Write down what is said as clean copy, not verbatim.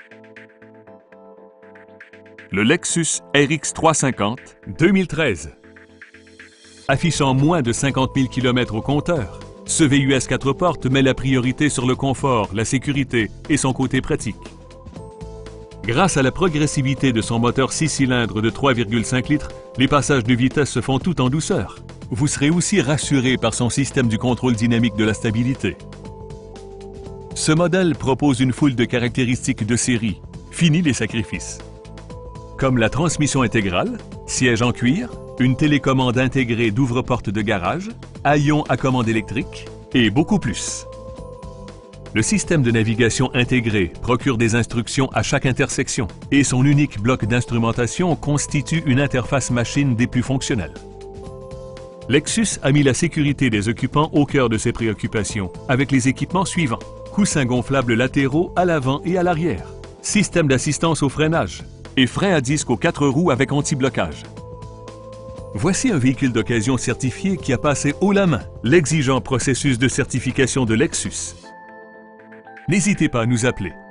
Le Lexus RX 350 2013. Affichant moins de 50 000 km au compteur, ce VUS 4 portes met la priorité sur le confort, la sécurité et son côté pratique. Grâce à la progressivité de son moteur 6 cylindres de 3,5 litres, les passages de vitesse se font tout en douceur. Vous serez aussi rassuré par son système du contrôle dynamique de la stabilité. Ce modèle propose une foule de caractéristiques de série. Fini les sacrifices. Comme la transmission intégrale, siège en cuir, une télécommande intégrée d'ouvre-porte de garage, haillons à commande électrique et beaucoup plus. Le système de navigation intégré procure des instructions à chaque intersection et son unique bloc d'instrumentation constitue une interface machine des plus fonctionnelles. Lexus a mis la sécurité des occupants au cœur de ses préoccupations avec les équipements suivants. Coussins gonflables latéraux à l'avant et à l'arrière, système d'assistance au freinage et frein à disque aux 4 roues avec anti-blocage. Voici un véhicule d'occasion certifié qui a passé haut la main l'exigeant processus de certification de Lexus. N'hésitez pas à nous appeler.